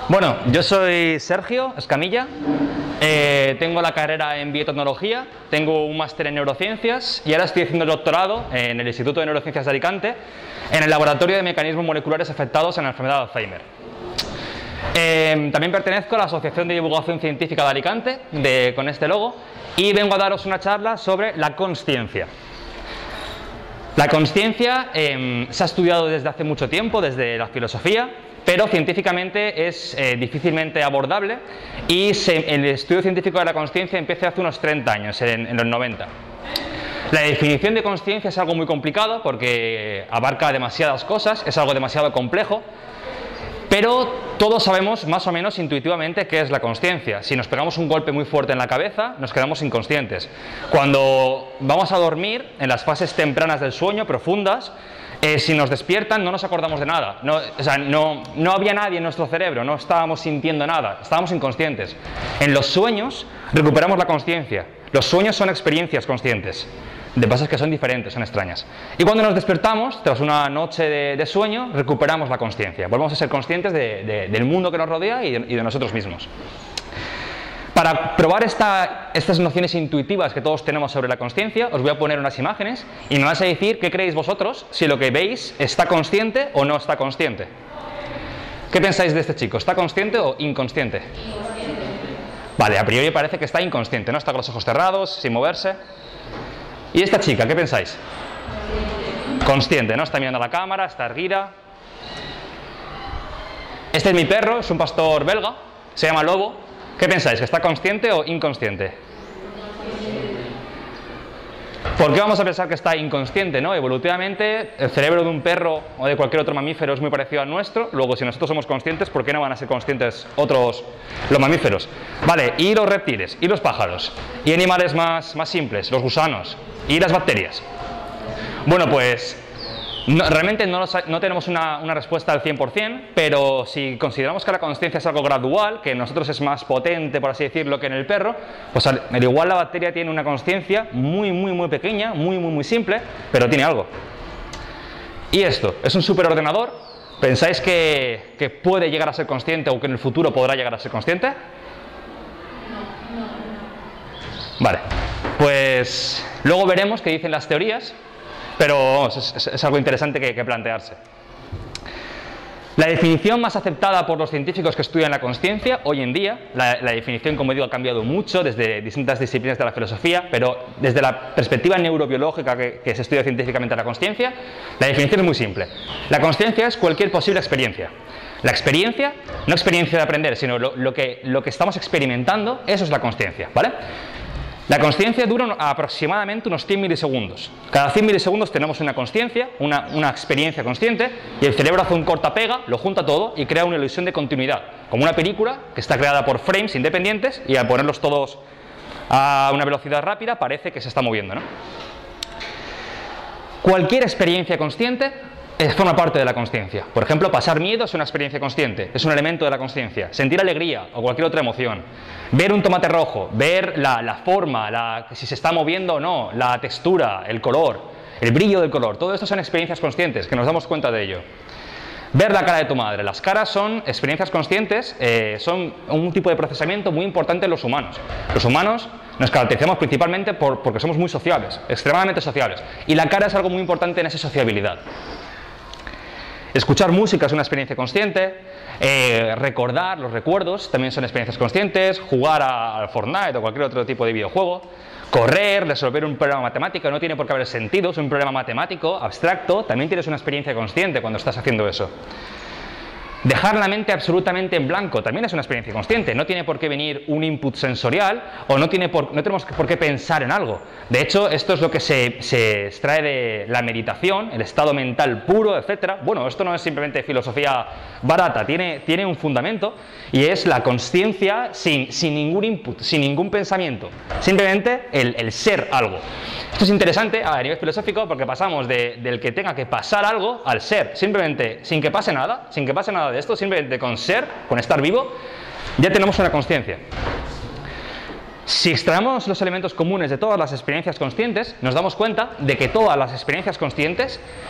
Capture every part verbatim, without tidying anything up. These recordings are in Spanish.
Bueno, yo soy Sergio Escamilla, eh, tengo la carrera en biotecnología, tengo un máster en neurociencias y ahora estoy haciendo el doctorado en el Instituto de Neurociencias de Alicante en el Laboratorio de Mecanismos Moleculares Afectados en la Enfermedad de Alzheimer. Eh, también pertenezco a la Asociación de Divulgación Científica de Alicante, de, con este logo, y vengo a daros una charla sobre la consciencia. La consciencia eh, se ha estudiado desde hace mucho tiempo, desde la filosofía, pero científicamente es eh, difícilmente abordable y se, el estudio científico de la consciencia empieza hace unos treinta años, en, en los noventa. La definición de consciencia es algo muy complicado porque abarca demasiadas cosas, es algo demasiado complejo, pero todos sabemos más o menos intuitivamente qué es la consciencia. Si nos pegamos un golpe muy fuerte en la cabeza, nos quedamos inconscientes. Cuando vamos a dormir, en las fases tempranas del sueño, profundas, eh, si nos despiertan no nos acordamos de nada. No, o sea, no, no había nadie en nuestro cerebro, no estábamos sintiendo nada, estábamos inconscientes. En los sueños recuperamos la consciencia. Los sueños son experiencias conscientes. De cosas que son diferentes, son extrañas. Y cuando nos despertamos, tras una noche de, de sueño, recuperamos la consciencia. Volvemos a ser conscientes de, de, del mundo que nos rodea y de, y de nosotros mismos. Para probar esta, estas nociones intuitivas que todos tenemos sobre la consciencia, os voy a poner unas imágenes y me vais a decir qué creéis vosotros, si lo que veis está consciente o no está consciente. ¿Qué pensáis de este chico? ¿Está consciente o inconsciente? Inconsciente. Vale, a priori parece que está inconsciente, ¿no? Está con los ojos cerrados, sin moverse. ¿Y esta chica, qué pensáis? Consciente, ¿no? Está mirando a la cámara, está erguida. Este es mi perro, es un pastor belga, se llama Lobo. ¿Qué pensáis? ¿Que está consciente o inconsciente? ¿Por qué vamos a pensar que está inconsciente, ¿no? Evolutivamente, el cerebro de un perro o de cualquier otro mamífero es muy parecido al nuestro. Luego, si nosotros somos conscientes, ¿por qué no van a ser conscientes otros, los mamíferos? Vale, y los reptiles, y los pájaros, y animales más, más simples, los gusanos, y las bacterias. Bueno, pues no, realmente no, los, no tenemos una, una respuesta al cien por cien, pero si consideramos que la consciencia es algo gradual, que en nosotros es más potente, por así decirlo, que en el perro, pues al, al igual la bacteria tiene una consciencia muy, muy, muy pequeña, muy, muy, muy simple, pero tiene algo. Y esto, es un superordenador. ¿Pensáis que, que puede llegar a ser consciente o que en el futuro podrá llegar a ser consciente? Vale, pues luego veremos qué dicen las teorías, pero vamos, es, es, es algo interesante que, que plantearse. La definición más aceptada por los científicos que estudian la consciencia hoy en día, la, la definición, como digo, ha cambiado mucho desde distintas disciplinas de la filosofía, pero desde la perspectiva neurobiológica que, que se estudia científicamente la consciencia, la definición es muy simple. La consciencia es cualquier posible experiencia. La experiencia, no experiencia de aprender, sino lo, lo, que, lo que estamos experimentando, eso es la consciencia, ¿vale? La consciencia dura aproximadamente unos cien milisegundos. Cada cien milisegundos tenemos una consciencia, una, una experiencia consciente, y el cerebro hace un corta-pega, lo junta todo y crea una ilusión de continuidad, como una película que está creada por frames independientes y al ponerlos todos a una velocidad rápida parece que se está moviendo, ¿no? Cualquier experiencia consciente forma parte de la consciencia. Por ejemplo, pasar miedo es una experiencia consciente, es un elemento de la consciencia. Sentir alegría o cualquier otra emoción. Ver un tomate rojo, ver la, la forma, la, si se está moviendo o no, la textura, el color, el brillo del color. Todo esto son experiencias conscientes, que nos damos cuenta de ello. Ver la cara de tu madre. Las caras son experiencias conscientes, eh, son un tipo de procesamiento muy importante en los humanos. Los humanos nos caracterizamos principalmente por, porque somos muy sociables, extremadamente sociables. Y la cara es algo muy importante en esa sociabilidad. Escuchar música es una experiencia consciente, eh, recordar los recuerdos también son experiencias conscientes, jugar al Fortnite o cualquier otro tipo de videojuego, correr, resolver un problema matemático, no tiene por qué haber sentido, es un problema matemático, abstracto, también tienes una experiencia consciente cuando estás haciendo eso. Dejar la mente absolutamente en blanco también es una experiencia consciente, no tiene por qué venir un input sensorial o no, tiene por, no tenemos por qué pensar en algo. De hecho, esto es lo que se, se extrae de la meditación, el estado mental puro, etcétera. Bueno, esto no es simplemente filosofía barata, tiene, tiene un fundamento y es la consciencia sin, sin ningún input, sin ningún pensamiento, simplemente el, el ser algo. Esto es interesante a nivel filosófico porque pasamos de, del que tenga que pasar algo al ser, simplemente sin que pase nada, sin que pase nada de esto, simplemente con ser, con estar vivo, ya tenemos una consciencia. Si extraemos los elementos comunes de todas las experiencias conscientes, nos damos cuenta de que todas las experiencias conscientes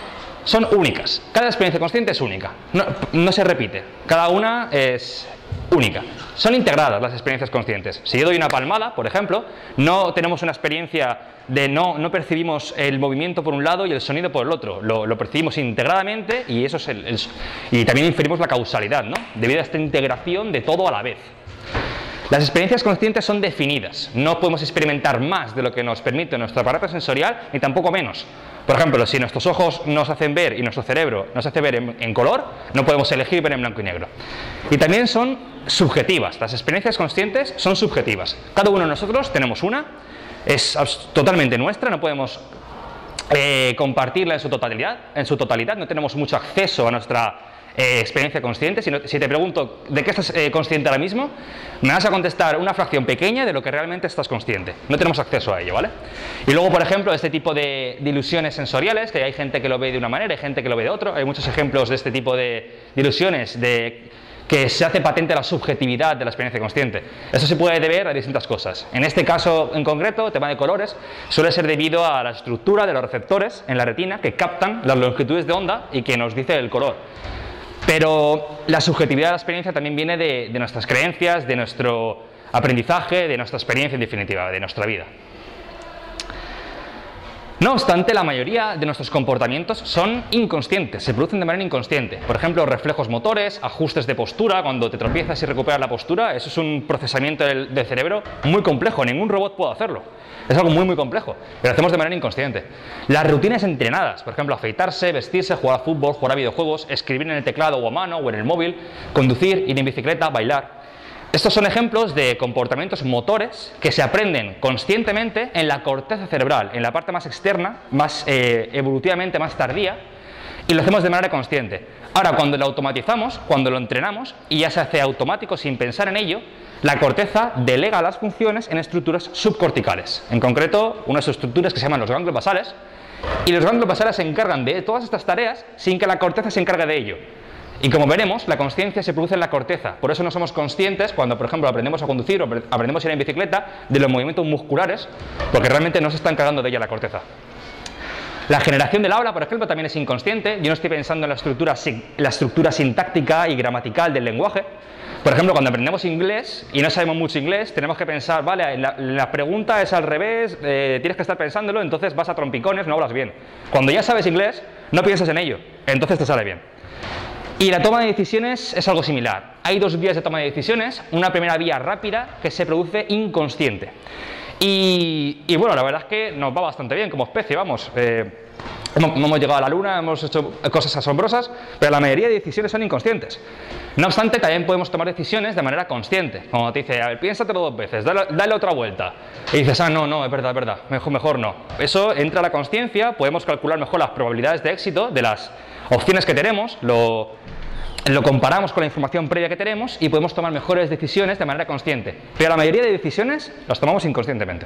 son únicas. Cada experiencia consciente es única, no, no se repite, cada una es única. Son integradas las experiencias conscientes. Si yo doy una palmada, por ejemplo, no tenemos una experiencia de no, no percibimos el movimiento por un lado y el sonido por el otro, lo, lo percibimos integradamente y, eso es el, el, y también inferimos la causalidad, ¿no? Debido a esta integración de todo a la vez. Las experiencias conscientes son definidas, no podemos experimentar más de lo que nos permite nuestro aparato sensorial, ni tampoco menos. Por ejemplo, si nuestros ojos nos hacen ver y nuestro cerebro nos hace ver en, en color, no podemos elegir ver en blanco y negro. Y también son subjetivas, las experiencias conscientes son subjetivas. Cada uno de nosotros tenemos una, es totalmente nuestra, no podemos eh, compartirla en su totalidad, en su totalidad, no tenemos mucho acceso a nuestra Eh, experiencia consciente. Si, no, si te pregunto de qué estás eh, consciente ahora mismo, me vas a contestar una fracción pequeña de lo que realmente estás consciente. No tenemos acceso a ello, ¿vale? Y luego, por ejemplo, este tipo de, de ilusiones sensoriales, que hay gente que lo ve de una manera, hay gente que lo ve de otra. Hay muchos ejemplos de este tipo de, de ilusiones de que se hace patente la subjetividad de la experiencia consciente. Eso se puede deber a distintas cosas. En este caso en concreto, tema de colores, suele ser debido a la estructura de los receptores en la retina que captan las longitudes de onda y que nos dice el color. Pero la subjetividad de la experiencia también viene de, de nuestras creencias, de nuestro aprendizaje, de nuestra experiencia en definitiva, de nuestra vida. No obstante, la mayoría de nuestros comportamientos son inconscientes, se producen de manera inconsciente. Por ejemplo, reflejos motores, ajustes de postura, cuando te tropiezas y recuperas la postura, eso es un procesamiento del, del cerebro muy complejo, ningún robot puede hacerlo. Es algo muy muy complejo, pero lo hacemos de manera inconsciente. Las rutinas entrenadas, por ejemplo, afeitarse, vestirse, jugar a fútbol, jugar a videojuegos, escribir en el teclado o a mano o en el móvil, conducir, ir en bicicleta, bailar. Estos son ejemplos de comportamientos motores que se aprenden conscientemente en la corteza cerebral, en la parte más externa, más eh, evolutivamente más tardía, y lo hacemos de manera consciente. Ahora, cuando lo automatizamos, cuando lo entrenamos, y ya se hace automático sin pensar en ello, la corteza delega las funciones en estructuras subcorticales. En concreto, unas estructuras que se llaman los ganglios basales, y los ganglios basales se encargan de todas estas tareas sin que la corteza se encargue de ello. Y como veremos, la consciencia se produce en la corteza, por eso no somos conscientes cuando, por ejemplo, aprendemos a conducir o aprendemos a ir en bicicleta de los movimientos musculares, porque realmente no se está encargando de ella la corteza. La generación del habla, por ejemplo, también es inconsciente. Yo no estoy pensando en la estructura, la estructura sintáctica y gramatical del lenguaje. Por ejemplo, cuando aprendemos inglés y no sabemos mucho inglés, tenemos que pensar, vale, la, la pregunta es al revés, eh, tienes que estar pensándolo, entonces vas a trompicones, no hablas bien. Cuando ya sabes inglés, no piensas en ello, entonces te sale bien. Y la toma de decisiones es algo similar. Hay dos vías de toma de decisiones, una primera vía rápida que se produce inconsciente. Y, y bueno, la verdad es que nos va bastante bien como especie, vamos. Eh, hemos, hemos llegado a la luna, hemos hecho cosas asombrosas, pero la mayoría de decisiones son inconscientes. No obstante, también podemos tomar decisiones de manera consciente. Como te dice, a ver, piénsatelo dos veces, dale, dale otra vuelta. Y dices, ah, no, no, es verdad, es verdad, mejor, mejor no. Eso entra a la consciencia, podemos calcular mejor las probabilidades de éxito de las opciones que tenemos, lo, lo comparamos con la información previa que tenemos y podemos tomar mejores decisiones de manera consciente. Pero la mayoría de decisiones las tomamos inconscientemente.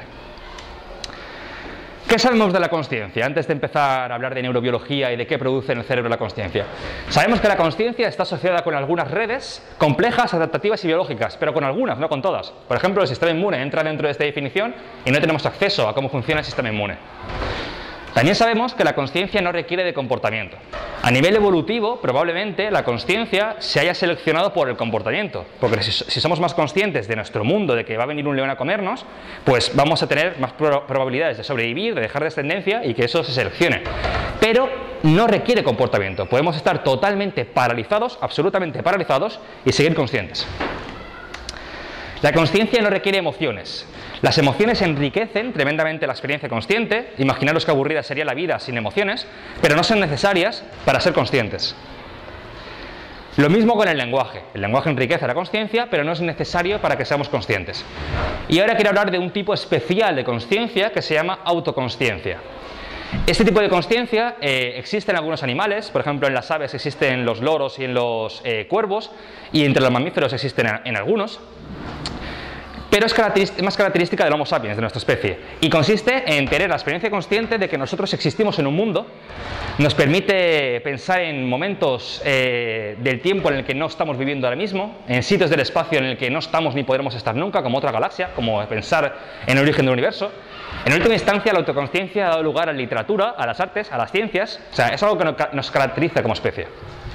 ¿Qué sabemos de la consciencia? Antes de empezar a hablar de neurobiología y de qué produce en el cerebro la consciencia. Sabemos que la consciencia está asociada con algunas redes complejas, adaptativas y biológicas, pero con algunas, no con todas. Por ejemplo, el sistema inmune entra dentro de esta definición y no tenemos acceso a cómo funciona el sistema inmune. También sabemos que la consciencia no requiere de comportamiento. A nivel evolutivo, probablemente la consciencia se haya seleccionado por el comportamiento, porque si, si somos más conscientes de nuestro mundo, de que va a venir un león a comernos, pues vamos a tener más pro probabilidades de sobrevivir, de dejar descendencia y que eso se seleccione. Pero no requiere comportamiento, podemos estar totalmente paralizados, absolutamente paralizados y seguir conscientes. La consciencia no requiere emociones. Las emociones enriquecen tremendamente la experiencia consciente. Imaginaros qué aburrida sería la vida sin emociones, pero no son necesarias para ser conscientes. Lo mismo con el lenguaje. El lenguaje enriquece la consciencia, pero no es necesario para que seamos conscientes. Y ahora quiero hablar de un tipo especial de consciencia que se llama autoconsciencia. Este tipo de consciencia eh, existe en algunos animales, por ejemplo en las aves existe en los loros y en los eh, cuervos, y entre los mamíferos existen en, en algunos. pero es más característica del Homo sapiens, de nuestra especie, y consiste en tener la experiencia consciente de que nosotros existimos en un mundo, nos permite pensar en momentos eh, del tiempo en el que no estamos viviendo ahora mismo, en sitios del espacio en el que no estamos ni podremos estar nunca, como otra galaxia, como pensar en el origen del universo. En última instancia, la autoconsciencia ha dado lugar a la literatura, a las artes, a las ciencias, o sea, es algo que nos caracteriza como especie.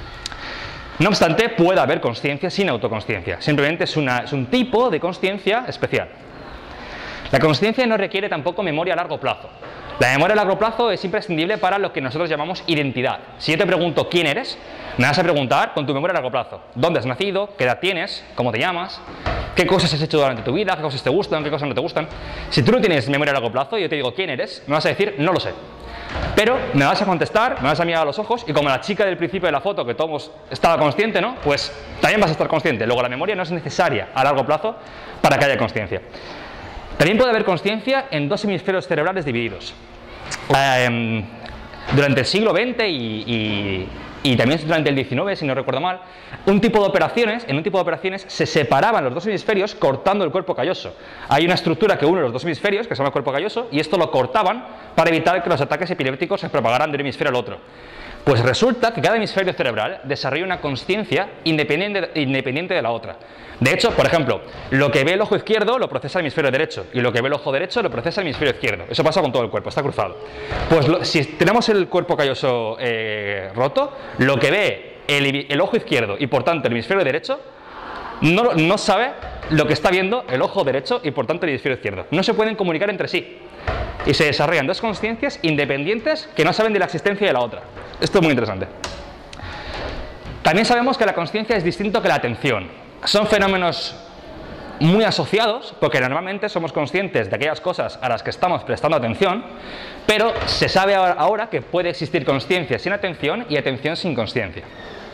No obstante, puede haber consciencia sin autoconsciencia, simplemente es, una, es un tipo de consciencia especial. La consciencia no requiere tampoco memoria a largo plazo. La memoria a largo plazo es imprescindible para lo que nosotros llamamos identidad. Si yo te pregunto quién eres, me vas a preguntar con tu memoria a largo plazo. ¿Dónde has nacido? ¿Qué edad tienes? ¿Cómo te llamas? ¿Qué cosas has hecho durante tu vida? ¿Qué cosas te gustan? ¿Qué cosas no te gustan? Si tú no tienes memoria a largo plazo y yo te digo quién eres, me vas a decir no lo sé. Pero me vas a contestar, me vas a mirar a los ojos y como la chica del principio de la foto que todos estaba consciente, ¿no? Pues también vas a estar consciente. Luego la memoria no es necesaria a largo plazo para que haya consciencia. También puede haber consciencia en dos hemisferios cerebrales divididos. Eh, durante el siglo veinte y, y, y también durante el diecinueve, si no recuerdo mal, un tipo de operaciones, en un tipo de operaciones se separaban los dos hemisferios cortando el cuerpo calloso. Hay una estructura que une los dos hemisferios, que se llama cuerpo calloso, y esto lo cortaban para evitar que los ataques epilépticos se propagaran de un hemisferio al otro. Pues resulta que cada hemisferio cerebral desarrolla una consciencia independiente, independiente de la otra. De hecho, por ejemplo, lo que ve el ojo izquierdo lo procesa el hemisferio derecho y lo que ve el ojo derecho lo procesa el hemisferio izquierdo. Eso pasa con todo el cuerpo, está cruzado. Pues lo, si tenemos el cuerpo calloso eh, roto, lo que ve el, el ojo izquierdo y por tanto el hemisferio derecho no, no sabe lo que está viendo el ojo derecho y por tanto el hemisferio izquierdo. No se pueden comunicar entre sí y se desarrollan dos consciencias independientes que no saben de la existencia de la otra. Esto es muy interesante. También sabemos que la consciencia es distinto que la atención. Son fenómenos muy asociados, porque normalmente somos conscientes de aquellas cosas a las que estamos prestando atención, pero se sabe ahora que puede existir consciencia sin atención y atención sin consciencia.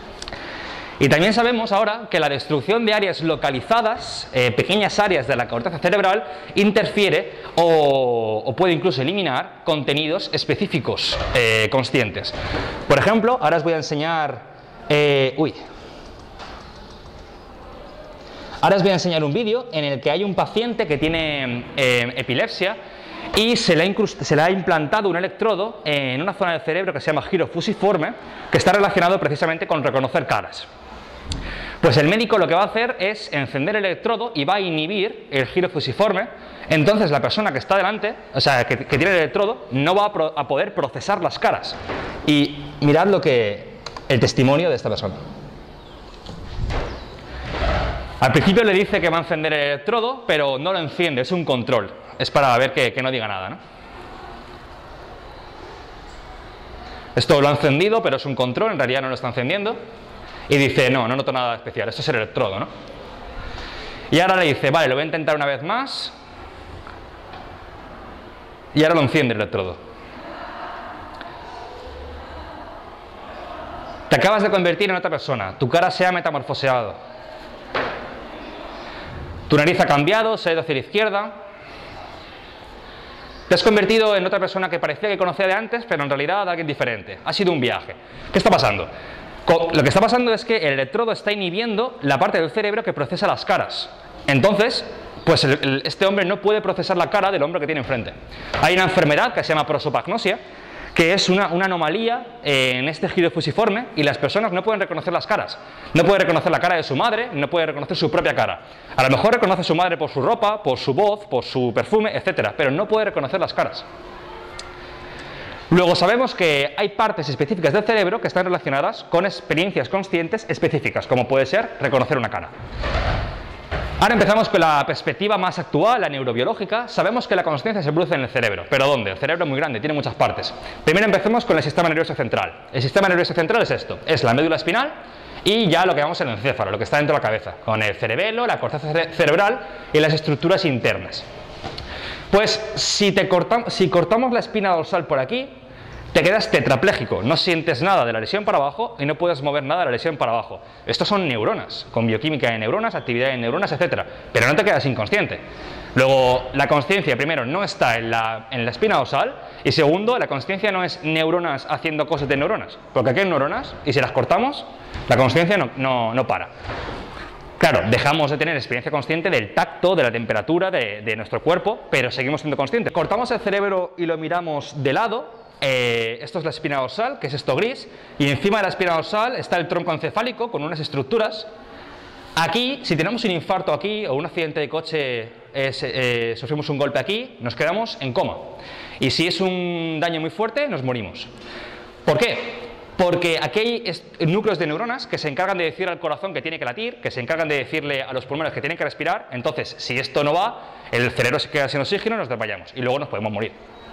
Y también sabemos ahora que la destrucción de áreas localizadas, eh, pequeñas áreas de la corteza cerebral, interfiere o, o puede incluso eliminar contenidos específicos eh, conscientes. Por ejemplo, ahora os voy a enseñar... Eh, uy... Ahora os voy a enseñar un vídeo en el que hay un paciente que tiene eh, epilepsia y se le, ha se le ha implantado un electrodo en una zona del cerebro que se llama giro fusiforme, que está relacionado precisamente con reconocer caras. Pues el médico lo que va a hacer es encender el electrodo y va a inhibir el giro fusiforme. Entonces la persona que está delante, o sea, que, que tiene el electrodo, no va a, pro, a poder procesar las caras. Y mirad lo que el testimonio de esta persona. Al principio le dice que va a encender el electrodo, pero no lo enciende, es un control. Es para ver que, que no diga nada, ¿no? Esto lo ha encendido, pero es un control, en realidad no lo está encendiendo. Y dice, no, no noto nada especial, esto es el electrodo, ¿no? Y ahora le dice, vale, lo voy a intentar una vez más. Y ahora lo enciende el electrodo. Te acabas de convertir en otra persona, tu cara se ha metamorfoseado. Tu nariz ha cambiado, se ha ido hacia la izquierda. Te has convertido en otra persona que parecía que conocía de antes, pero en realidad alguien diferente. Ha sido un viaje. ¿Qué está pasando? Lo que está pasando es que el electrodo está inhibiendo la parte del cerebro que procesa las caras. Entonces, pues el, el, este hombre no puede procesar la cara del hombre que tiene enfrente. Hay una enfermedad que se llama prosopagnosia, que es una, una anomalía en este giro fusiforme y las personas no pueden reconocer las caras. No puede reconocer la cara de su madre, no puede reconocer su propia cara. A lo mejor reconoce a su madre por su ropa, por su voz, por su perfume, etcétera, pero no puede reconocer las caras. Luego sabemos que hay partes específicas del cerebro que están relacionadas con experiencias conscientes específicas, como puede ser reconocer una cara. Ahora empezamos con la perspectiva más actual, la neurobiológica. Sabemos que la consciencia se produce en el cerebro. ¿Pero dónde? El cerebro es muy grande, tiene muchas partes. Primero empecemos con el sistema nervioso central. El sistema nervioso central es esto, es la médula espinal y ya lo que llamamos el encéfalo, lo que está dentro de la cabeza, con el cerebelo, la corteza cere cerebral y las estructuras internas. Pues si, te cortam si cortamos la espina dorsal por aquí, te quedas tetrapléjico, no sientes nada de la lesión para abajo y no puedes mover nada de la lesión para abajo. Estos son neuronas, con bioquímica de neuronas, actividad de neuronas, etcétera. Pero no te quedas inconsciente. Luego, la consciencia, primero, no está en la, en la espina dorsal y segundo, la consciencia no es neuronas haciendo cosas de neuronas, porque aquí hay neuronas y si las cortamos, la consciencia no, no, no para. Claro, dejamos de tener experiencia consciente del tacto, de la temperatura de, de nuestro cuerpo, pero seguimos siendo conscientes. Cortamos el cerebro y lo miramos de lado. Eh, esto es la espina dorsal, que es esto gris, y encima de la espina dorsal está el tronco encefálico con unas estructuras. Aquí, si tenemos un infarto aquí o un accidente de coche, es, eh, sufrimos un golpe aquí, nos quedamos en coma. Y si es un daño muy fuerte, nos morimos. ¿Por qué? Porque aquí hay núcleos de neuronas que se encargan de decir al corazón que tiene que latir, que se encargan de decirle a los pulmones que tienen que respirar. Entonces, si esto no va, el cerebro se queda sin oxígeno y nos desmayamos y luego nos podemos morir.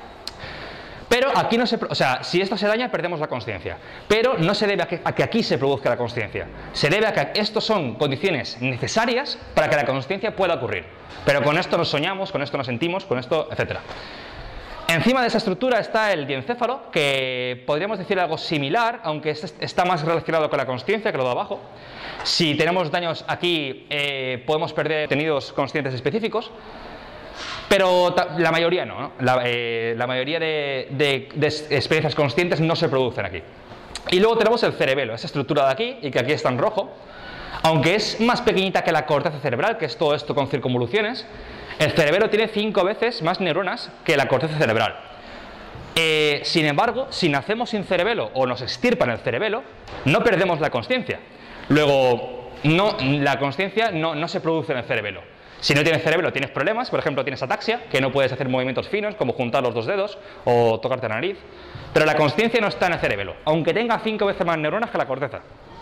Pero aquí no se, o sea, si esto se daña, perdemos la consciencia. Pero no se debe a que, a que aquí se produzca la consciencia. Se debe a que estos son condiciones necesarias para que la consciencia pueda ocurrir. Pero con esto nos soñamos, con esto nos sentimos, con esto, etcétera. Encima de esa estructura está el diencéfalo, que podríamos decir algo similar, aunque está más relacionado con la consciencia que lo de abajo. Si tenemos daños aquí, eh, podemos perder contenidos conscientes específicos, pero la mayoría no, ¿no? La, eh, la mayoría de, de, de experiencias conscientes no se producen aquí. Y luego tenemos el cerebelo, esa estructura de aquí, y que aquí está en rojo. Aunque es más pequeñita que la corteza cerebral, que es todo esto con circunvoluciones, el cerebelo tiene cinco veces más neuronas que la corteza cerebral. Eh, sin embargo, si nacemos sin cerebelo o nos extirpan el cerebelo, no perdemos la consciencia. Luego, no, la consciencia no, no se produce en el cerebelo. Si no tienes cerebelo, tienes problemas, por ejemplo, tienes ataxia, que no puedes hacer movimientos finos, como juntar los dos dedos o tocarte la nariz. Pero la consciencia no está en el cerebelo, aunque tenga cinco veces más neuronas que la corteza.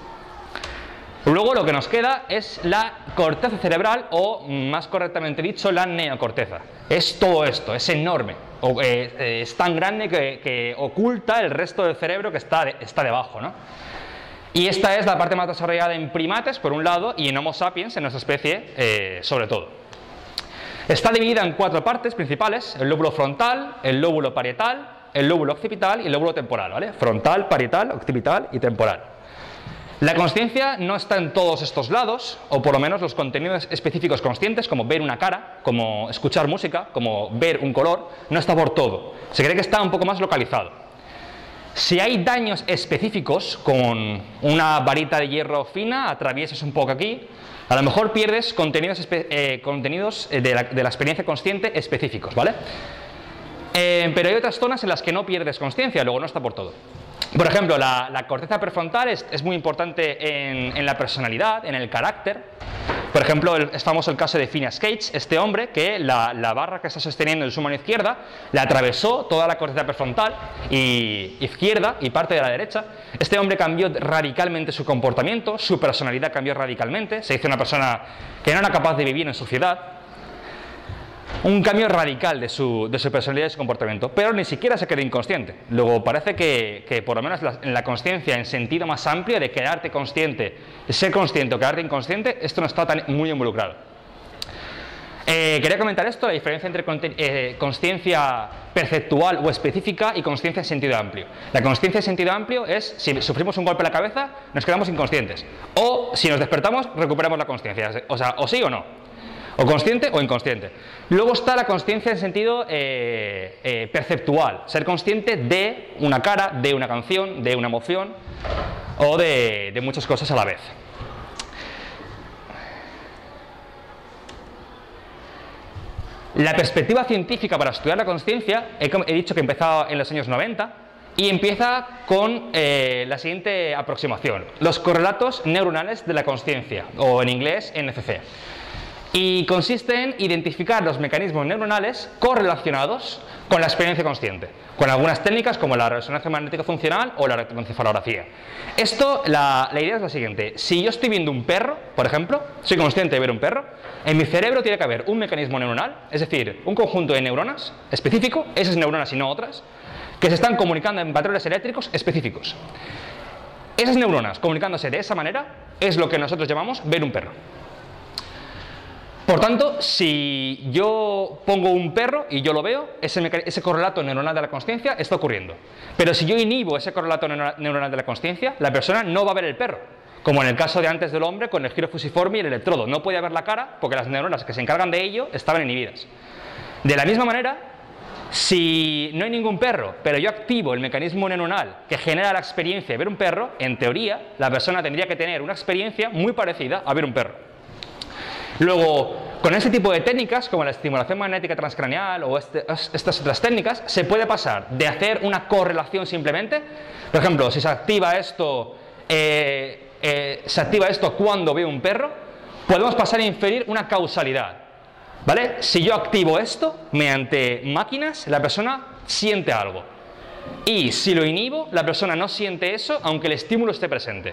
Luego lo que nos queda es la corteza cerebral, o más correctamente dicho, la neocorteza. Es todo esto, es enorme, o, eh, eh, es tan grande que, que oculta el resto del cerebro que está, de, está debajo, ¿no? Y esta es la parte más desarrollada en primates, por un lado, y en Homo sapiens, en nuestra especie, eh, sobre todo. Está dividida en cuatro partes principales: el lóbulo frontal, el lóbulo parietal, el lóbulo occipital y el lóbulo temporal, ¿vale? Frontal, parietal, occipital y temporal. La consciencia no está en todos estos lados, o por lo menos los contenidos específicos conscientes, como ver una cara, como escuchar música, como ver un color, no está por todo. Se cree que está un poco más localizado. Si hay daños específicos, con una varita de hierro fina, atraviesas un poco aquí, a lo mejor pierdes contenidos, eh, contenidos de, la, de la experiencia consciente específicos, ¿vale? Eh, pero hay otras zonas en las que no pierdes consciencia, luego no está por todo. Por ejemplo, la, la corteza prefrontal es, es muy importante en, en la personalidad, en el carácter. Por ejemplo, el, es famoso el caso de Phineas Cage, este hombre que la, la barra que está sosteniendo en su mano izquierda le atravesó toda la corteza prefrontal y, izquierda y parte de la derecha. Este hombre cambió radicalmente su comportamiento, su personalidad cambió radicalmente, se hizo una persona que no era capaz de vivir en sociedad. Un cambio radical de su, de su personalidad y su comportamiento, pero ni siquiera se quedó inconsciente. Luego parece que, que por lo menos la, en la consciencia en sentido más amplio de quedarte consciente, ser consciente o quedarte inconsciente, esto no está tan muy involucrado. Eh, quería comentar esto, la diferencia entre eh, consciencia perceptual o específica y consciencia en sentido amplio. La consciencia en sentido amplio es si sufrimos un golpe en la cabeza, nos quedamos inconscientes, o si nos despertamos, recuperamos la consciencia, o sea, o sí o no. O consciente o inconsciente. Luego está la consciencia en sentido eh, eh, perceptual, ser consciente de una cara, de una canción, de una emoción o de, de muchas cosas a la vez. La perspectiva científica para estudiar la consciencia, he, he dicho que empezaba en los años noventa y empieza con eh, la siguiente aproximación: los correlatos neuronales de la consciencia, o en inglés N F C. Y consiste en identificar los mecanismos neuronales correlacionados con la experiencia consciente, con algunas técnicas como la resonancia magnética funcional o la electroencefalografía. Esto, la, la idea es la siguiente: si yo estoy viendo un perro, por ejemplo, soy consciente de ver un perro, en mi cerebro tiene que haber un mecanismo neuronal, es decir, un conjunto de neuronas específico, esas neuronas y no otras, que se están comunicando en patrones eléctricos específicos. Esas neuronas comunicándose de esa manera es lo que nosotros llamamos ver un perro. Por tanto, si yo pongo un perro y yo lo veo, ese, ese correlato neuronal de la consciencia está ocurriendo. Pero si yo inhibo ese correlato neuronal de la consciencia, la persona no va a ver el perro. Como en el caso de antes del hombre con el giro fusiforme y el electrodo. No podía ver la cara porque las neuronas que se encargan de ello estaban inhibidas. De la misma manera, si no hay ningún perro, pero yo activo el mecanismo neuronal que genera la experiencia de ver un perro, en teoría, la persona tendría que tener una experiencia muy parecida a ver un perro. Luego, con ese tipo de técnicas, como la estimulación magnética transcraneal o este, estas otras técnicas, se puede pasar de hacer una correlación simplemente, por ejemplo, si se activa esto, eh, eh, se activa esto cuando veo un perro, podemos pasar a inferir una causalidad, ¿vale? Si yo activo esto mediante máquinas, la persona siente algo, y si lo inhibo, la persona no siente eso, aunque el estímulo esté presente.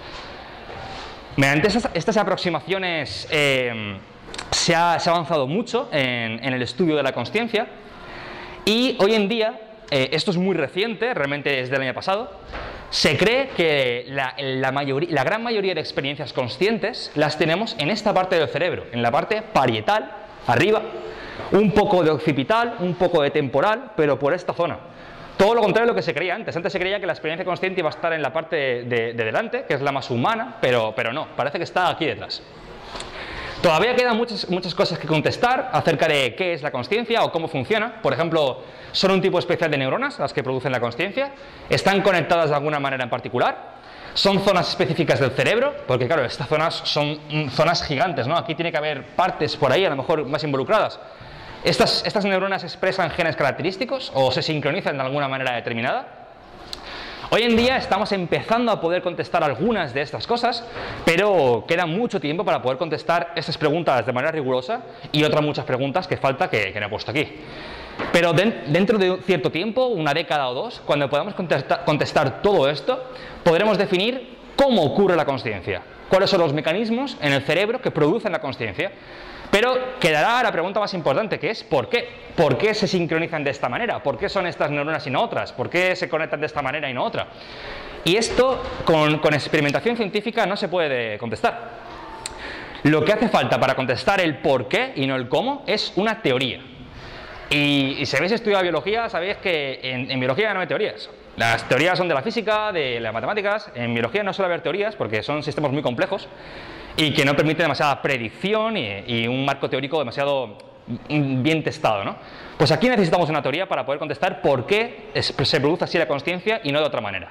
Mediante estas, estas aproximaciones eh, se, ha, se ha avanzado mucho en, en el estudio de la consciencia, y hoy en día, eh, esto es muy reciente, realmente es del año pasado, se cree que la, la, mayoría, la gran mayoría de experiencias conscientes las tenemos en esta parte del cerebro, en la parte parietal, arriba, un poco de occipital, un poco de temporal, pero por esta zona. Todo lo contrario de lo que se creía antes. Antes se creía que la experiencia consciente iba a estar en la parte de, de, de delante, que es la más humana, pero, pero no, parece que está aquí detrás. Todavía quedan muchas, muchas cosas que contestar acerca de qué es la consciencia o cómo funciona. Por ejemplo, son un tipo especial de neuronas las que producen la consciencia, están conectadas de alguna manera en particular, son zonas específicas del cerebro, porque claro, estas zonas son mm, zonas gigantes, ¿no? Aquí tiene que haber partes por ahí, a lo mejor más involucradas. Estas, estas neuronas expresan genes característicos o se sincronizan de alguna manera determinada. Hoy en día estamos empezando a poder contestar algunas de estas cosas, pero queda mucho tiempo para poder contestar estas preguntas de manera rigurosa y otras muchas preguntas que falta que, que no he puesto aquí. Pero de, dentro de un cierto tiempo, una década o dos, cuando podamos contestar, contestar todo esto, podremos definir cómo ocurre la consciencia, cuáles son los mecanismos en el cerebro que producen la consciencia. Pero quedará la pregunta más importante, que es ¿por qué? ¿Por qué se sincronizan de esta manera? ¿Por qué son estas neuronas y no otras? ¿Por qué se conectan de esta manera y no otra? Y esto, con, con experimentación científica, no se puede contestar. Lo que hace falta para contestar el por qué y no el cómo es una teoría. Y, y si habéis estudiado biología, sabéis que en, en biología no hay teorías. Las teorías son de la física, de las matemáticas. En biología no suele haber teorías porque son sistemas muy complejos y que no permiten demasiada predicción y, y un marco teórico demasiado bien testado, ¿no? Pues aquí necesitamos una teoría para poder contestar por qué es, se produce así la consciencia y no de otra manera.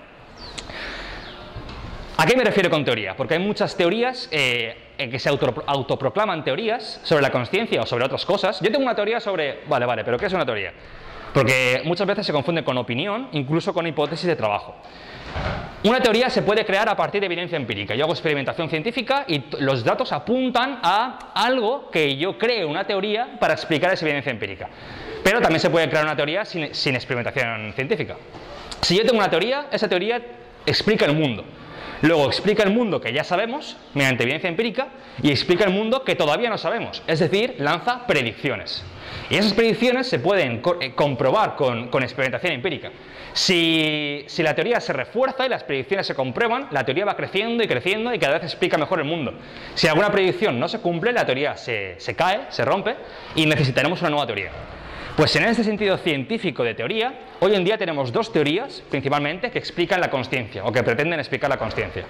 ¿A qué me refiero con teoría? Porque hay muchas teorías eh, que se auto, autoproclaman teorías sobre la consciencia o sobre otras cosas. Yo tengo una teoría sobre... Vale, vale, pero ¿qué es una teoría? Porque muchas veces se confunde con opinión, incluso con hipótesis de trabajo. Una teoría se puede crear a partir de evidencia empírica. Yo hago experimentación científica y los datos apuntan a algo que yo creo una teoría para explicar esa evidencia empírica. Pero también se puede crear una teoría sin, sin experimentación científica. Si yo tengo una teoría, esa teoría explica el mundo. Luego explica el mundo que ya sabemos, mediante evidencia empírica, y explica el mundo que todavía no sabemos, es decir, lanza predicciones. Y esas predicciones se pueden co eh, comprobar con, con experimentación empírica. Si, si la teoría se refuerza y las predicciones se comprueban, la teoría va creciendo y creciendo y cada vez explica mejor el mundo. Si alguna predicción no se cumple, la teoría se, se cae, se rompe y necesitaremos una nueva teoría. Pues en este sentido científico de teoría, hoy en día tenemos dos teorías, principalmente, que explican la consciencia, o que pretenden explicar la consciencia.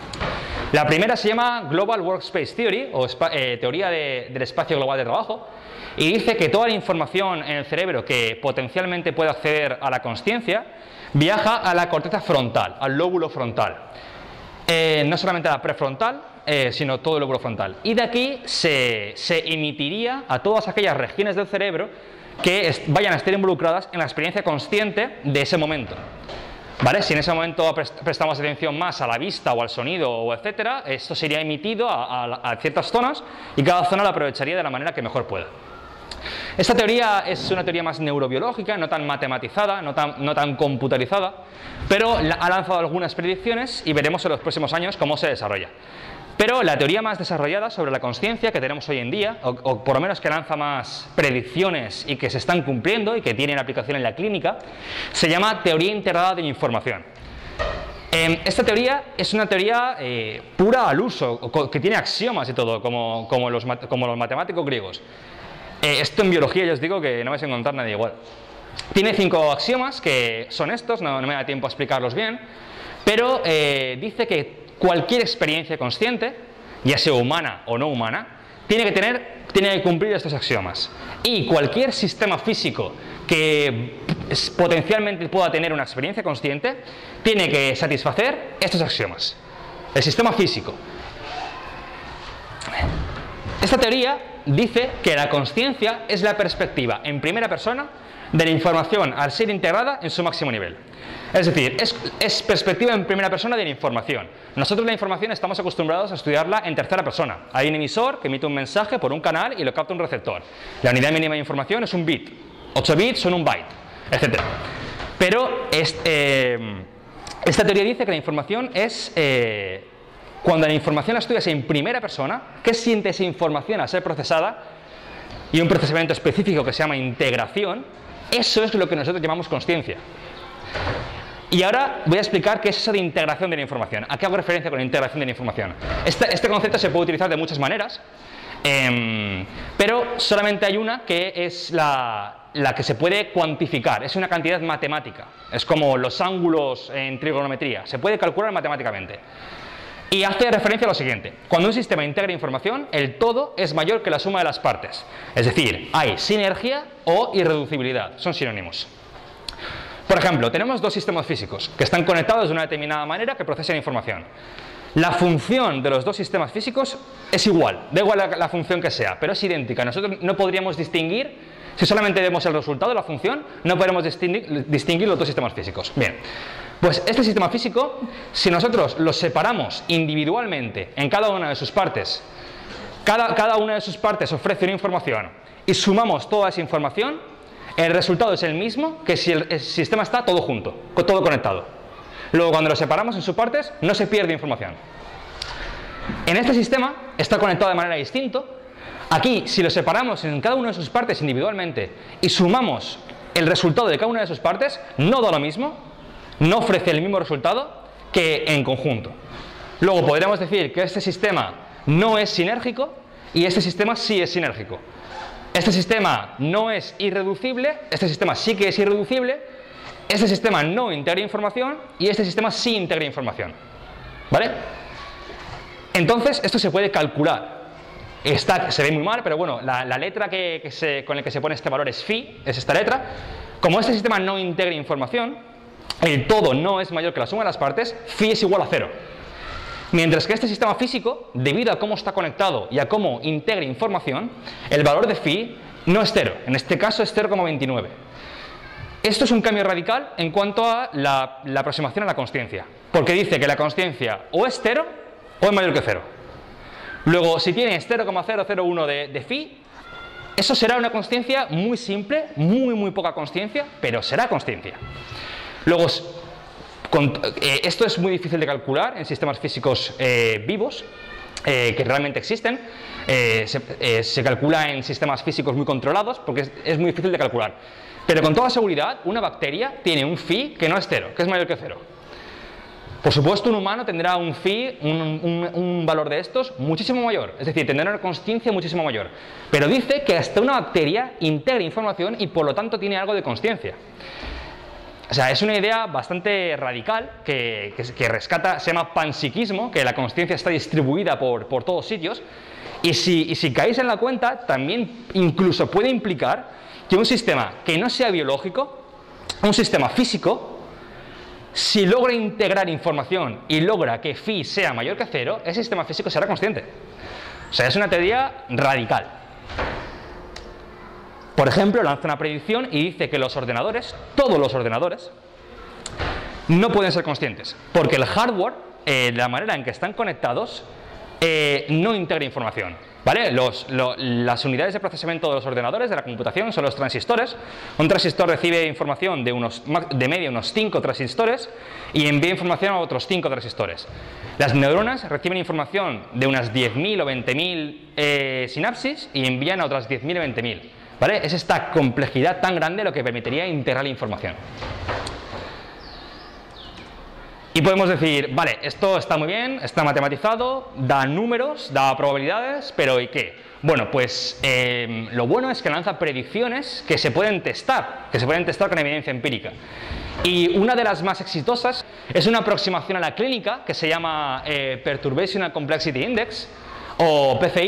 La primera se llama Global Workspace Theory, o eh, teoría de, del espacio global de trabajo, y dice que toda la información en el cerebro que potencialmente puede acceder a la consciencia, viaja a la corteza frontal, al lóbulo frontal. Eh, no solamente a la prefrontal, eh, sino todo el lóbulo frontal. Y de aquí se, se emitiría a todas aquellas regiones del cerebro que vayan a estar involucradas en la experiencia consciente de ese momento. ¿Vale? Si en ese momento prestamos atención más a la vista o al sonido o etcétera, esto sería emitido a, a, a ciertas zonas y cada zona la aprovecharía de la manera que mejor pueda. Esta teoría es una teoría más neurobiológica, no tan matematizada, no tan, no tan computarizada, pero ha lanzado algunas predicciones y veremos en los próximos años cómo se desarrolla. Pero la teoría más desarrollada sobre la consciencia que tenemos hoy en día, o, o por lo menos que lanza más predicciones y que se están cumpliendo y que tienen aplicación en la clínica, se llama teoría integrada de la información. Eh, esta teoría es una teoría eh, pura al uso, que tiene axiomas y todo, como, como, los, como los matemáticos griegos. Eh, esto en biología ya os digo que no vais a encontrar nadie igual. Tiene cinco axiomas que son estos, no, no me da tiempo a explicarlos bien, pero eh, dice que cualquier experiencia consciente, ya sea humana o no humana, tiene que, tener, tiene que cumplir estos axiomas. Y cualquier sistema físico que potencialmente pueda tener una experiencia consciente, tiene que satisfacer estos axiomas. El sistema físico. Esta teoría dice que la consciencia es la perspectiva en primera persona de la información al ser integrada en su máximo nivel. Es decir, es, es perspectiva en primera persona de la información. Nosotros la información estamos acostumbrados a estudiarla en tercera persona. Hay un emisor que emite un mensaje por un canal y lo capta un receptor. La unidad mínima de información es un bit. ocho bits son un byte, etcétera. Pero este, eh, esta teoría dice que la información es... Eh, cuando la información la estudias en primera persona, ¿qué siente esa información al ser procesada? Y un procesamiento específico que se llama integración, eso es lo que nosotros llamamos consciencia. Y ahora voy a explicar qué es eso de integración de la información. ¿A qué hago referencia con la integración de la información? Este, este concepto se puede utilizar de muchas maneras, eh, pero solamente hay una que es la, la que se puede cuantificar. Es una cantidad matemática. Es como los ángulos en trigonometría. Se puede calcular matemáticamente. Y hace referencia a lo siguiente: cuando un sistema integra información, el todo es mayor que la suma de las partes. Es decir, hay sinergia o irreducibilidad, son sinónimos. Por ejemplo, tenemos dos sistemas físicos que están conectados de una determinada manera que procesan información. La función de los dos sistemas físicos es igual, da igual la, la función que sea, pero es idéntica. Nosotros no podríamos distinguir, si solamente vemos el resultado de la función, no podremos distinguir, distinguir los dos sistemas físicos. Bien. Pues este sistema físico, si nosotros lo separamos individualmente en cada una de sus partes, cada, cada una de sus partes ofrece una información y sumamos toda esa información, el resultado es el mismo que si el, el sistema está todo junto, todo conectado. Luego, cuando lo separamos en sus partes, no se pierde información. En este sistema está conectado de manera distinta. Aquí, si lo separamos en cada una de sus partes individualmente y sumamos el resultado de cada una de sus partes, no da lo mismo, no ofrece el mismo resultado que en conjunto. Luego podríamos decir que este sistema no es sinérgico y este sistema sí es sinérgico. Este sistema no es irreducible, este sistema sí que es irreducible, este sistema no integra información y este sistema sí integra información. ¿Vale? Entonces esto se puede calcular. Está, se ve muy mal, pero bueno, la, la letra que, que se, con la que se pone este valor es phi, es esta letra. Como este sistema no integra información, el todo no es mayor que la suma de las partes, phi es igual a cero. Mientras que este sistema físico, debido a cómo está conectado y a cómo integra información, el valor de phi no es cero, en este caso es cero coma veintinueve. Esto es un cambio radical en cuanto a la, la aproximación a la consciencia, porque dice que la consciencia o es cero o es mayor que cero. Luego, si tienes cero coma cero cero uno de, de phi, eso será una consciencia muy simple, muy muy poca consciencia, pero será consciencia. Luego, con, eh, esto es muy difícil de calcular en sistemas físicos eh, vivos, eh, que realmente existen. Eh, se, eh, se calcula en sistemas físicos muy controlados porque es, es muy difícil de calcular. Pero con toda seguridad, una bacteria tiene un phi que no es cero, que es mayor que cero. Por supuesto, un humano tendrá un phi, un, un, un valor de estos muchísimo mayor, es decir, tendrá una consciencia muchísimo mayor. Pero dice que hasta una bacteria integra información y por lo tanto tiene algo de consciencia. O sea, es una idea bastante radical que, que, que rescata, se llama panpsiquismo, que la consciencia está distribuida por, por todos sitios. Y si, y si caéis en la cuenta, también incluso puede implicar que un sistema que no sea biológico, un sistema físico, si logra integrar información y logra que phi sea mayor que cero, ese sistema físico será consciente. O sea, es una teoría radical. Por ejemplo, lanza una predicción y dice que los ordenadores, todos los ordenadores, no pueden ser conscientes, porque el hardware, eh, la manera en que están conectados, eh, no integra información. ¿Vale? Los, lo, las unidades de procesamiento de los ordenadores, de la computación, son los transistores. Un transistor recibe información de, unos, de media unos cinco transistores y envía información a otros cinco transistores. Las neuronas reciben información de unas diez mil o veinte mil eh, sinapsis y envían a otras diez mil o veinte mil. ¿Vale? Es esta complejidad tan grande lo que permitiría integrar la información. Y podemos decir, vale, esto está muy bien, está matematizado, da números, da probabilidades, pero ¿y qué? Bueno, pues eh, lo bueno es que lanza predicciones que se pueden testar, que se pueden testar con evidencia empírica. Y una de las más exitosas es una aproximación a la clínica que se llama eh, Perturbational Complexity Index, o P C I,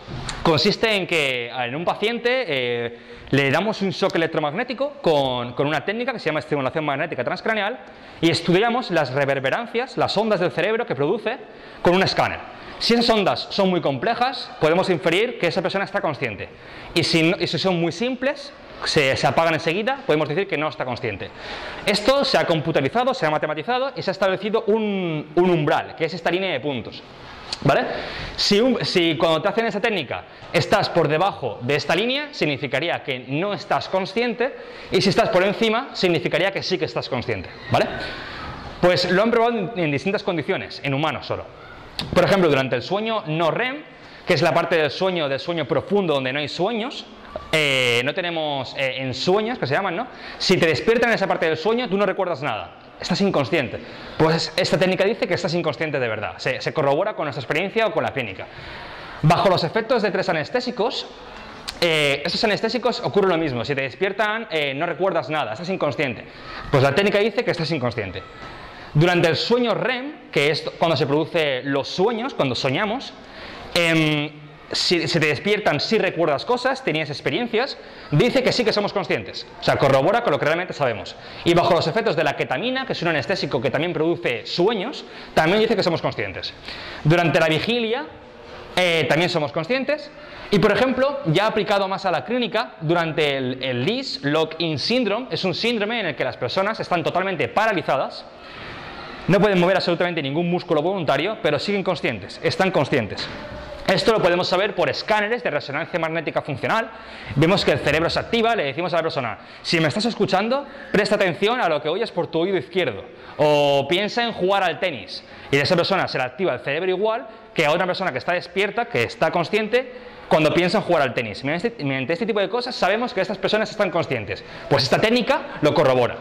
consiste en que en un paciente eh, le damos un shock electromagnético con, con una técnica que se llama estimulación magnética transcraneal y estudiamos las reverberancias, las ondas del cerebro que produce con un escáner. Si esas ondas son muy complejas, podemos inferir que esa persona está consciente. Y si, no, y si son muy simples, se, se apagan enseguida, podemos decir que no está consciente. Esto se ha computarizado, se ha matematizado y se ha establecido un, un umbral, que es esta línea de puntos. ¿Vale? Si, un, si cuando te hacen esa técnica estás por debajo de esta línea, significaría que no estás consciente, y si estás por encima, significaría que sí que estás consciente. ¿Vale? Pues lo han probado en, en distintas condiciones, en humanos solo. Por ejemplo, durante el sueño no R E M, que es la parte del sueño, del sueño profundo donde no hay sueños, eh, no tenemos eh, ensueños, que se llaman, ¿no? Si te despiertan en esa parte del sueño, tú no recuerdas nada. Estás inconsciente. Pues esta técnica dice que estás inconsciente de verdad. Se, se corrobora con nuestra experiencia o con la clínica. Bajo los efectos de tres anestésicos, eh, estos anestésicos ocurre lo mismo. Si te despiertan, eh, no recuerdas nada, estás inconsciente. Pues la técnica dice que estás inconsciente. Durante el sueño R E M, que es cuando se producen los sueños, cuando soñamos, eh, si se te despiertan, si recuerdas cosas, tenías experiencias, dice que sí que somos conscientes. O sea, corrobora con lo que realmente sabemos. Y bajo los efectos de la ketamina, que es un anestésico que también produce sueños, también dice que somos conscientes. Durante la vigilia, eh, también somos conscientes. Y, por ejemplo, ya aplicado más a la clínica, durante el, el L I S, Lock-in Syndrome, es un síndrome en el que las personas están totalmente paralizadas, no pueden mover absolutamente ningún músculo voluntario, pero siguen conscientes, están conscientes. Esto lo podemos saber por escáneres de resonancia magnética funcional. Vemos que el cerebro se activa, le decimos a la persona: si me estás escuchando, presta atención a lo que oyes por tu oído izquierdo, o piensa en jugar al tenis. Y a esa persona se le activa el cerebro igual que a otra persona que está despierta, que está consciente, cuando piensa en jugar al tenis. Mediante este, mediante este tipo de cosas sabemos que estas personas están conscientes. Pues esta técnica lo corrobora.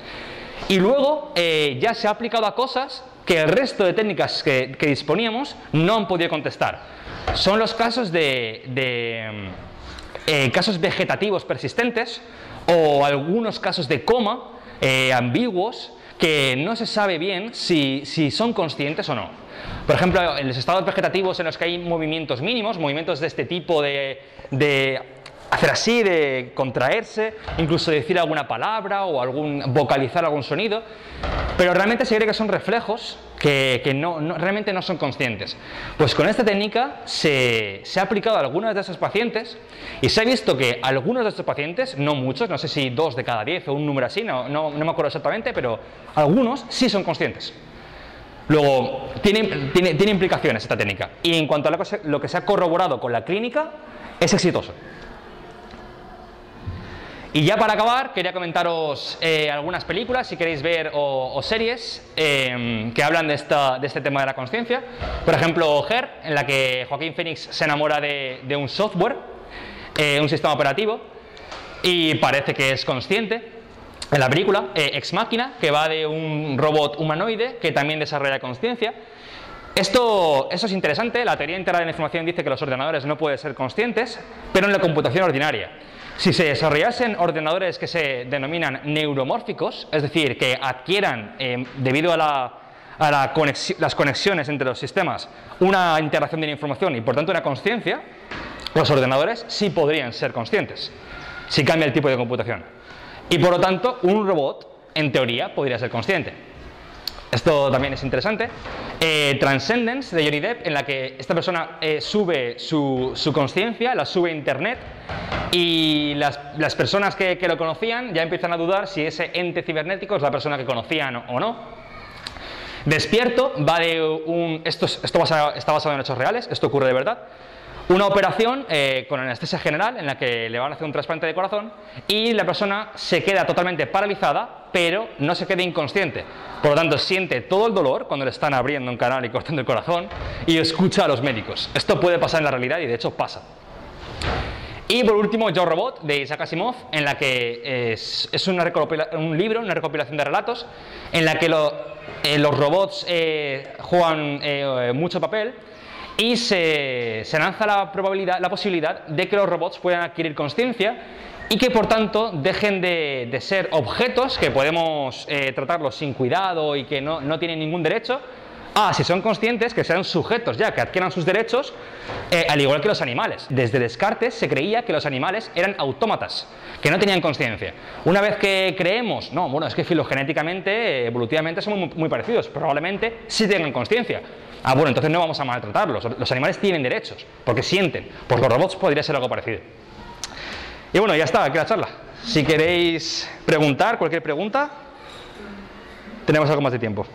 Y luego eh, ya se ha aplicado a cosas que el resto de técnicas que, que disponíamos no han podido contestar. Son los casos de, de eh, casos vegetativos persistentes, o algunos casos de coma eh, ambiguos que no se sabe bien si, si son conscientes o no. Por ejemplo, en los estados vegetativos en los que hay movimientos mínimos, movimientos de este tipo de, de hacer así, de contraerse, incluso decir alguna palabra o algún, vocalizar algún sonido, pero realmente se cree que son reflejos que, que no, no, realmente no son conscientes. Pues con esta técnica se, se ha aplicado a algunos de esos pacientes y se ha visto que algunos de estos pacientes, no muchos, no sé si dos de cada diez o un número así, no, no, no me acuerdo exactamente, pero algunos sí son conscientes. Luego, tiene, tiene, tiene implicaciones esta técnica, y en cuanto a lo que, se, lo que se ha corroborado con la clínica, es exitoso. Y ya para acabar, quería comentaros eh, algunas películas, si queréis ver, o, o series eh, que hablan de, esta, de este tema de la consciencia. Por ejemplo, Her, en la que Joaquín Phoenix se enamora de, de un software, eh, un sistema operativo, y parece que es consciente. En la película, eh, Ex Machina, que va de un robot humanoide que también desarrolla conciencia. Esto, esto es interesante. La teoría integral de la información dice que los ordenadores no pueden ser conscientes, pero en la computación ordinaria. Si se desarrollasen ordenadores que se denominan neuromórficos, es decir, que adquieran, eh, debido a, la, a la conexi- las conexiones entre los sistemas, una integración de la información y por tanto una consciencia, los ordenadores sí podrían ser conscientes, si cambia el tipo de computación. Y por lo tanto, un robot, en teoría, podría ser consciente. Esto también es interesante. Eh, Transcendence, de Johnny Depp, en la que esta persona eh, sube su, su conciencia, la sube a internet, y las, las personas que, que lo conocían ya empiezan a dudar si ese ente cibernético es la persona que conocían o no. Despierto va de un... Esto, esto basa, está basado en hechos reales, esto ocurre de verdad. Una operación eh, con anestesia general en la que le van a hacer un trasplante de corazón y la persona se queda totalmente paralizada, pero no se queda inconsciente. Por lo tanto, siente todo el dolor cuando le están abriendo un canal y cortando el corazón y escucha a los médicos. Esto puede pasar en la realidad y de hecho pasa. Y por último, Yo Robot, de Isaac Asimov, en la que es, es una un libro, una recopilación de relatos, en la que lo, eh, los robots eh, juegan eh, mucho papel. Y se, se lanza la probabilidad, la posibilidad de que los robots puedan adquirir consciencia y que por tanto dejen de, de ser objetos que podemos eh, tratarlos sin cuidado y que no, no tienen ningún derecho, Ah, si son conscientes, que sean sujetos ya, que adquieran sus derechos, eh, al igual que los animales. Desde Descartes se creía que los animales eran autómatas, que no tenían conciencia. Una vez que creemos, no, bueno, es que filogenéticamente, evolutivamente somos muy, muy parecidos, probablemente sí tengan conciencia. Ah, bueno, entonces no vamos a maltratarlos. Los animales tienen derechos, porque sienten. Pues los robots podría ser algo parecido. Y bueno, ya está, aquí la charla. Si queréis preguntar, cualquier pregunta, tenemos algo más de tiempo.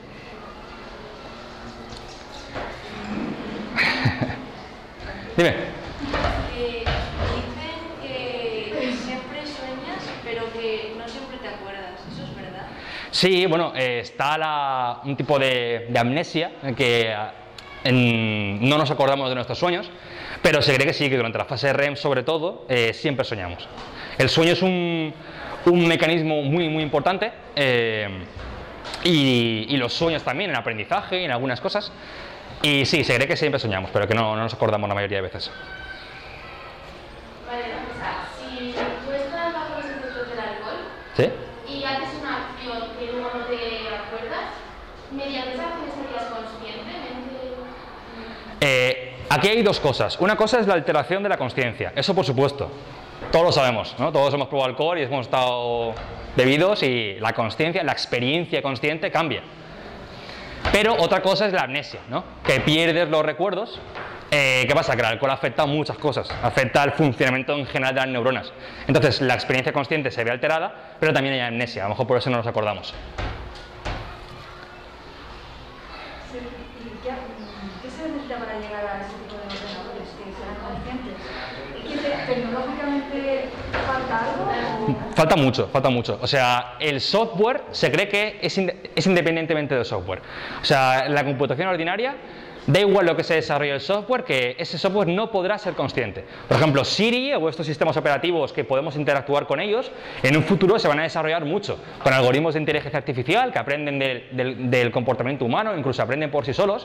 Dime. Eh, dicen que siempre sueñas, pero que no siempre te acuerdas. ¿Eso es verdad? Sí, bueno, eh, está la, un tipo de, de amnesia en que en, no nos acordamos de nuestros sueños, pero se cree que sí, que durante la fase R E M sobre todo, eh, siempre soñamos. El sueño es un, un mecanismo muy, muy importante eh, y, y los sueños también en aprendizaje y en algunas cosas. Y sí, se cree que siempre soñamos, pero que no, no nos acordamos la mayoría de veces. Vale, o sea, si tú estás bajo los efectos del alcohol, ¿Sí? y haces una acción que luego no te acuerdas, mediante esa acción serías conscientemente. Eh, aquí hay dos cosas. Una cosa es la alteración de la consciencia, eso por supuesto. Todos lo sabemos, ¿no? Todos hemos probado alcohol y hemos estado bebidos y la consciencia, la experiencia consciente cambia. Pero otra cosa es la amnesia, ¿no? Que pierdes los recuerdos. Eh, ¿Qué pasa? Que el alcohol afecta a muchas cosas, afecta al funcionamiento en general de las neuronas. Entonces la experiencia consciente se ve alterada, pero también hay amnesia, a lo mejor por eso no nos acordamos. Sí, ¿y qué, qué se necesita para llegar a ese tipo de ordenadores que sean conscientes? ¿Que tecnológicamente falta algo? O... Falta mucho, falta mucho. O sea, el software se cree que es, in es independientemente del software. O sea, la computación ordinaria, da igual lo que se desarrolle el software, que ese software no podrá ser consciente. Por ejemplo, Siri o estos sistemas operativos que podemos interactuar con ellos, en un futuro se van a desarrollar mucho, con algoritmos de inteligencia artificial que aprenden del, del, del comportamiento humano, incluso aprenden por sí solos.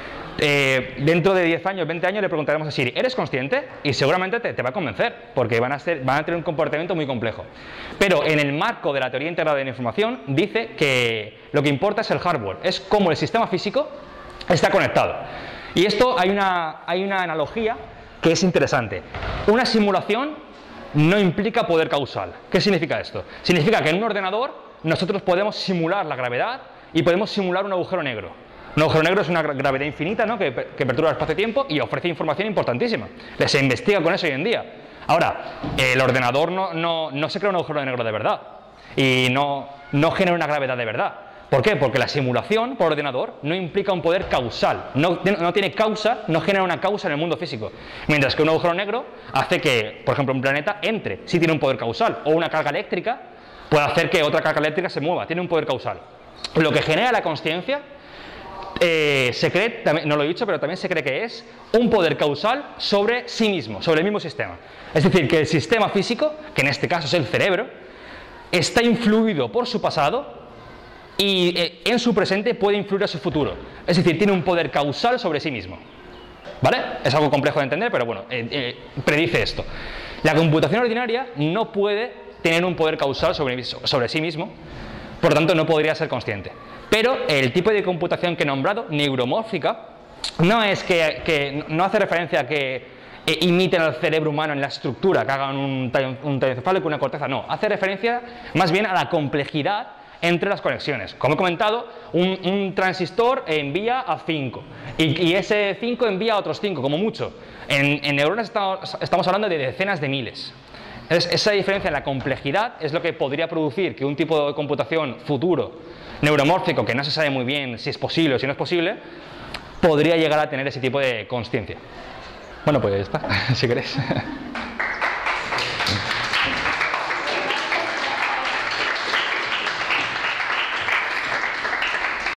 Eh, dentro de diez años, veinte años le preguntaremos a Siri, ¿eres consciente? Y seguramente te, te va a convencer, porque van a, ser, van a tener un comportamiento muy complejo. Pero en el marco de la teoría integrada de la información dice que lo que importa es el hardware, es cómo el sistema físico está conectado. Y esto hay una, hay una analogía que es interesante. Una simulación no implica poder causal. ¿Qué significa esto? Significa que en un ordenador nosotros podemos simular la gravedad y podemos simular un agujero negro. Un agujero negro es una gravedad infinita, ¿no? que, que perturba el espacio-tiempo y ofrece información importantísima. Se investiga con eso hoy en día. Ahora, el ordenador no, no, no se crea un agujero negro de verdad y no, no genera una gravedad de verdad. ¿Por qué? Porque la simulación por ordenador no implica un poder causal, no, no tiene causa, no genera una causa en el mundo físico. Mientras que un agujero negro hace que, por ejemplo, un planeta entre, sí tiene un poder causal, o una carga eléctrica puede hacer que otra carga eléctrica se mueva, tiene un poder causal. Lo que genera la consciencia, eh, se cree, también, no lo he dicho, pero también se cree que es un poder causal sobre sí mismo, sobre el mismo sistema. Es decir, que el sistema físico, que en este caso es el cerebro, está influido por su pasado y eh, en su presente puede influir a su futuro. Es decir, tiene un poder causal sobre sí mismo. ¿Vale? Es algo complejo de entender, pero bueno, eh, eh, predice esto. La computación ordinaria no puede tener un poder causal sobre, sobre sí mismo, por lo tanto no podría ser consciente. Pero el tipo de computación que he nombrado, neuromórfica, no es que, que no hace referencia a que eh, imiten al cerebro humano en la estructura, que hagan un tallo, un tallo encefálico y una corteza, no, hace referencia más bien a la complejidad entre las conexiones. Como he comentado, un, un transistor envía a cinco y, y ese cinco envía a otros cinco, como mucho. En, en neuronas estamos, estamos hablando de decenas de miles. Es, esa diferencia en la complejidad es lo que podría producir que un tipo de computación futuro, neuromórfico, que no se sabe muy bien si es posible o si no es posible, podría llegar a tener ese tipo de consciencia. Bueno, pues ya está, si queréis.